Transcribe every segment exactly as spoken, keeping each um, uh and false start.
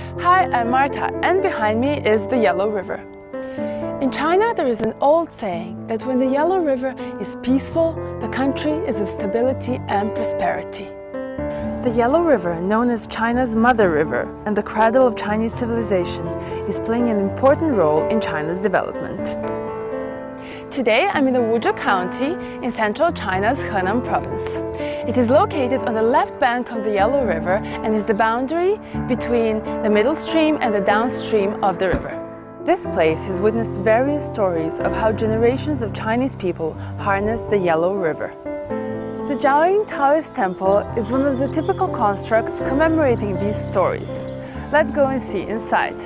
Hi, I'm Marta, and behind me is the Yellow River. In China, there is an old saying that when the Yellow River is peaceful, the country is of stability and prosperity. The Yellow River, known as China's Mother River and the cradle of Chinese civilization, is playing an important role in China's development. Today, I'm in the Wuzhou County in central China's Henan province. It is located on the left bank of the Yellow River and is the boundary between the middle stream and the downstream of the river. This place has witnessed various stories of how generations of Chinese people harnessed the Yellow River. The Jiaoying Taoist Temple is one of the typical constructs commemorating these stories. Let's go and see inside.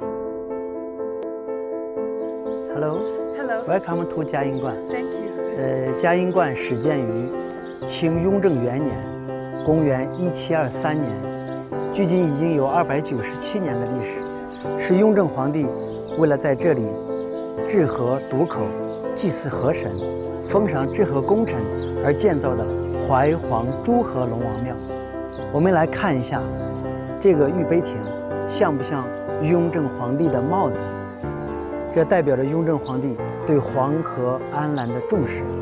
Hello. Hello. Welcome to 嘉应观. Thank you. 呃，嘉应观始建于清雍正元年，公元一七二三年，距今已经有二百九十七年的历史，是雍正皇帝为了在这里治河堵口、祭祀河神、封赏治河功臣而建造的怀皇诸河龙王庙。我们来看一下这个御碑亭，像不像雍正皇帝的帽子？这代表着雍正皇帝对黄河安澜的重视。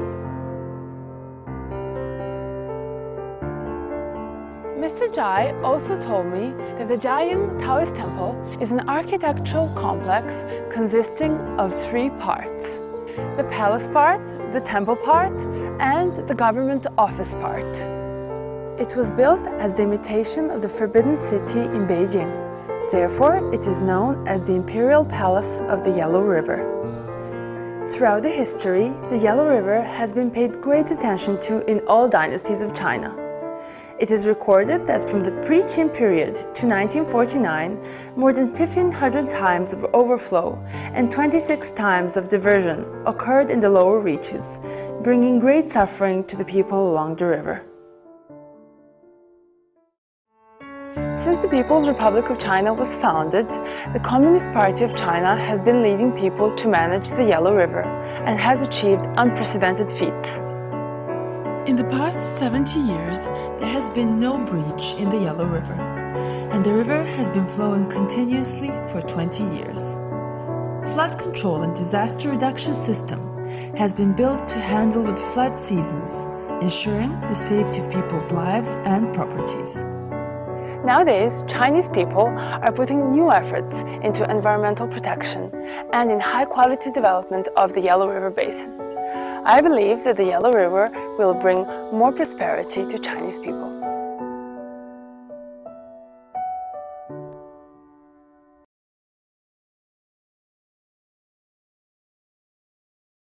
Mister Zhai also told me that the Jiaoying Taoist Temple is an architectural complex consisting of three parts: the palace part, the temple part, and the government office part. It was built as the imitation of the Forbidden City in Beijing. Therefore, it is known as the Imperial Palace of the Yellow River. Throughout the history, the Yellow River has been paid great attention to in all dynasties of China. It is recorded that from the pre-Qin period to nineteen forty-nine, more than fifteen hundred times of overflow and twenty-six times of diversion occurred in the lower reaches, bringing great suffering to the people along the river. Since the People's Republic of China was founded, the Communist Party of China has been leading people to manage the Yellow River and has achieved unprecedented feats. In the past seventy years, there has been no breach in the Yellow River, and the river has been flowing continuously for twenty years. Flood control and disaster reduction system has been built to handle with flood seasons, ensuring the safety of people's lives and properties. Nowadays, Chinese people are putting new efforts into environmental protection and in high-quality development of the Yellow River Basin. I believe that the Yellow River will bring more prosperity to Chinese people.